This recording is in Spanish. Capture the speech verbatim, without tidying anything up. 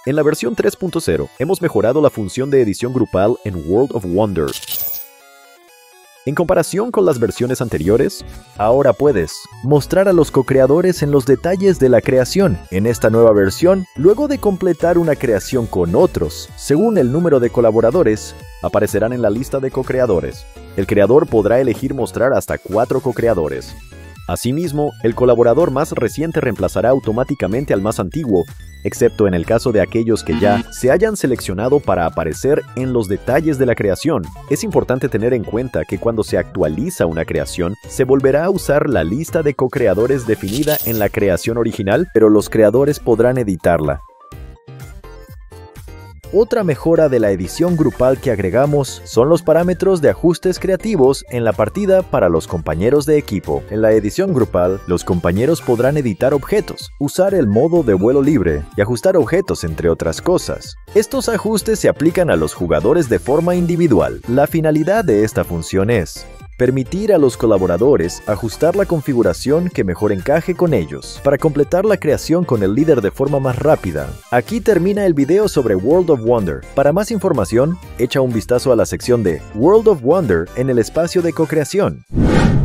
En la versión tres punto cero, hemos mejorado la función de edición grupal en World of Wonder. En comparación con las versiones anteriores, ahora puedes mostrar a los co-creadores en los detalles de la creación. En esta nueva versión, luego de completar una creación con otros, según el número de colaboradores, aparecerán en la lista de co-creadores. El creador podrá elegir mostrar hasta cuatro co-creadores. Asimismo, el colaborador más reciente reemplazará automáticamente al más antiguo, excepto en el caso de aquellos que ya se hayan seleccionado para aparecer en los detalles de la creación. Es importante tener en cuenta que cuando se actualiza una creación, se volverá a usar la lista de co-creadores definida en la creación original, pero los creadores podrán editarla. Otra mejora de la edición grupal que agregamos son los parámetros de ajustes creativos en la partida para los compañeros de equipo. En la edición grupal, los compañeros podrán editar objetos, usar el modo de vuelo libre y ajustar objetos, entre otras cosas. Estos ajustes se aplican a los jugadores de forma individual. La finalidad de esta función es permitir a los colaboradores ajustar la configuración que mejor encaje con ellos, para completar la creación con el líder de forma más rápida. Aquí termina el video sobre World of Wonder. Para más información, echa un vistazo a la sección de World of Wonder en el espacio de co-creación.